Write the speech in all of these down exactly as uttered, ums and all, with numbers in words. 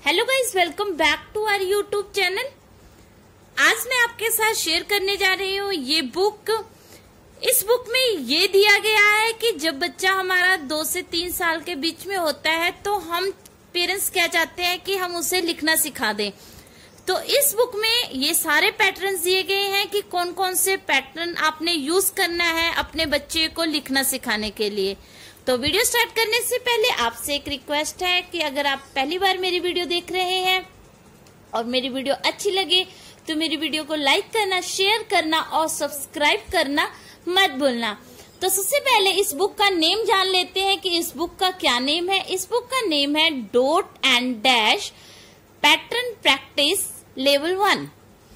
Hello guys, welcome back to our YouTube channel. आज मैं आपके साथ शेयर करने जा रही हूँ ये बुक। इस बुक में ये दिया गया है कि जब बच्चा हमारा दो से तीन साल के बीच में होता है तो हम पेरेंट्स क्या चाहते हैं कि हम उसे लिखना सिखा दें। तो इस बुक में ये सारे पैटर्न्स दिए गए हैं कि कौन कौन से पैटर्न आपने यूज करना है अपने बच्चे को लिखना सिखाने के लिए। तो वीडियो स्टार्ट करने से पहले आपसे एक रिक्वेस्ट है कि अगर आप पहली बार मेरी वीडियो देख रहे हैं और मेरी वीडियो अच्छी लगे तो मेरी वीडियो को लाइक करना, शेयर करना और सब्सक्राइब करना मत भूलना। तो सबसे पहले इस बुक का नेम जान लेते हैं कि इस बुक का क्या नेम है। इस बुक का नेम है dot and dash pattern practice level one.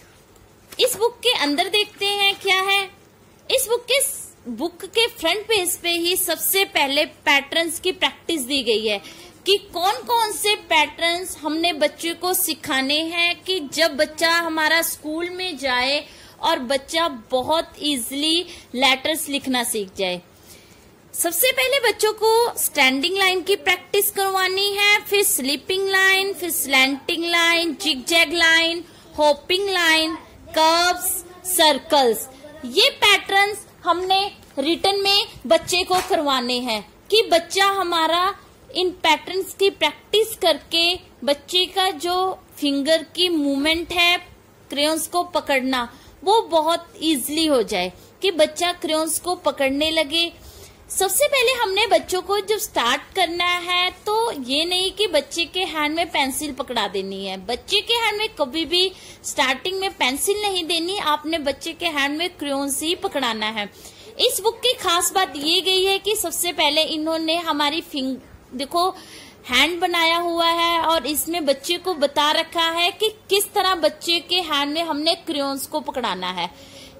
इस बुक के अंदर देखते हैं क्या है। इस बुक के बुक के फ्रंट पेज पे ही सबसे पहले पैटर्न्स की प्रैक्टिस दी गई है कि कौन कौन से पैटर्न्स हमने बच्चे को सिखाने हैं कि जब बच्चा हमारा स्कूल में जाए और बच्चा बहुत इजीली लेटर्स लिखना सीख जाए। सबसे पहले बच्चों को स्टैंडिंग लाइन की प्रैक्टिस करवानी है, फिर स्लीपिंग लाइन, फिर slanting line, zigzag line, hopping line, curves, circles. ये पैटर्न्स हमने रिटन में बच्चे को करवाने हैं कि बच्चा हमारा इन पैटर्न्स की प्रैक्टिस करके बच्चे का जो फिंगर की मूवमेंट है क्रेयॉन्स को पकड़ना वो बहुत इजीली हो जाए कि बच्चा क्रेयॉन्स को पकड़ने लगे। सबसे पहले हमने बच्चों को जब स्टार्ट करना है तो ये नहीं कि बच्चे के हैंड में पेंसिल पकड़ा देनी है। बच्चे के हैंड में कभी भी स्टार्टिंग में पेंसिल नहीं देनी, आपने बच्चे के हैंड में क्रेयॉन्स ही पकड़ाना है। इस बुक की खास बात ये गई है कि सबसे पहले इन्होंने हमारी फिंग देखो हैंड बनाया हुआ है और इसमें बच्चे को बता रखा है कि किस तरह बच्चे के हैंड में हमने क्रेयॉन्स को पकड़ाना है,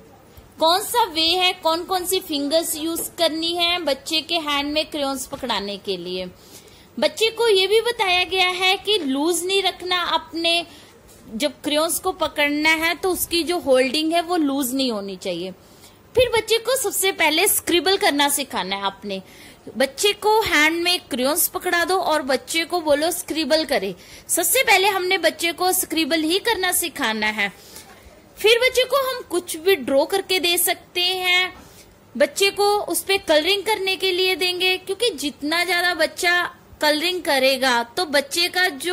कौन सा वे है, कौन कौन सी फिंगर्स यूज करनी है बच्चे के हैंड में क्रेयॉन्स पकड़ाने के लिए। बच्चे को ये भी बताया गया है कि लूज नहीं रखना, अपने जब क्रेयॉन्स को पकड़ना है तो उसकी जो होल्डिंग है वो लूज नहीं होनी चाहिए। फिर बच्चे को सबसे पहले स्क्रिबल करना सिखाना है। आपने बच्चे को हैंड में क्रेयॉन्स पकड़ा दो और बच्चे को बोलो स्क्रिबल करे। सबसे पहले हमने बच्चे को स्क्रिबल ही करना सिखाना है। फिर बच्चे को हम कुछ भी ड्रॉ करके दे सकते हैं, बच्चे को उस पे कलरिंग करने के लिए देंगे क्योंकि जितना ज्यादा बच्चा कलरिंग करेगा तो बच्चे का जो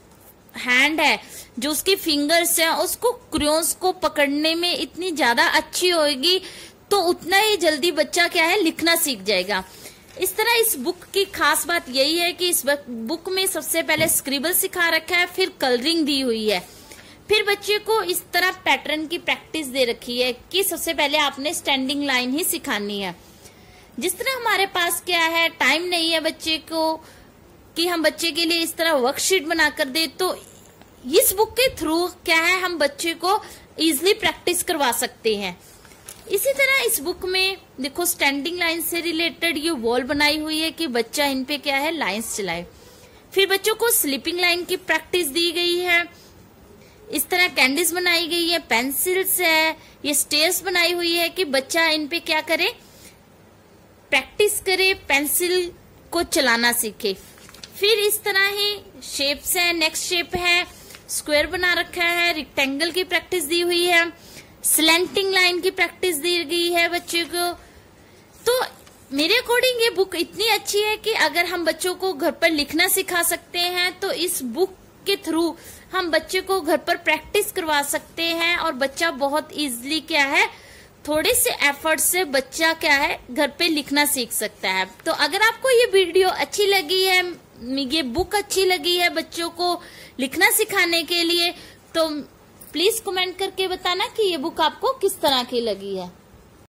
हैंड है, जो उसकी फिंगर्स है, उसको क्रेयॉन्स को पकड़ने में इतनी ज्यादा अच्छी होगी तो उतना ही जल्दी बच्चा क्या है लिखना सीख जाएगा। इस तरह इस बुक की खास बात यही है कि इस बुक में सबसे पहले स्क्रिबल सिखा रखा है, फिर कलरिंग दी हुई है, फिर बच्चे को इस तरह पैटर्न की प्रैक्टिस दे रखी है कि सबसे पहले आपने स्टैंडिंग लाइन ही सिखानी है। जिस तरह हमारे पास क्या है टाइम नहीं है बच्चे को कि हम बच्चे के लिए इस तरह वर्कशीट बनाकर दे, तो इस बुक के थ्रू क्या है हम बच्चे को इजीली प्रैक्टिस करवा सकते हैं। इसी तरह इस बुक में देखो स्टैंडिंग लाइन से रिलेटेड ये वॉल बनाई हुई है कि बच्चा इन पे क्या है लाइंस चलाए। फिर बच्चों को स्लीपिंग लाइन की प्रैक्टिस दी गई है। इस तरह कैंडीज बनाई गई है, पेंसिल्स है, ये स्टेयर्स बनाई हुई है कि बच्चा इन पे क्या करे, प्रैक्टिस करे, पेंसिल को चलाना सीखे। फिर इस तरह ही शेप्स है, नेक्स्ट शेप है, स्क्वायर बना रखा है, रेक्टेंगल की प्रैक्टिस दी हुई है, स्लैंटिंग लाइन की प्रैक्टिस दी गई है बच्चे को। तो मेरे अकॉर्डिंग ये बुक इतनी अच्छी है कि अगर हम बच्चों को घर पर लिखना सिखा सकते हैं तो इस बुक के थ्रू हम बच्चे को घर पर प्रैक्टिस करवा सकते हैं और बच्चा बहुत इजीली क्या है थोड़े से एफर्ट से बच्चा क्या है घर पे लिखना सीख सकता है। तो अगर आपको ये वीडियो अच्छी लगी है, ये बुक अच्छी लगी है बच्चों को लिखना सिखाने के लिए, तो प्लीज कमेंट करके बताना कि ये बुक आपको किस तरह की लगी है।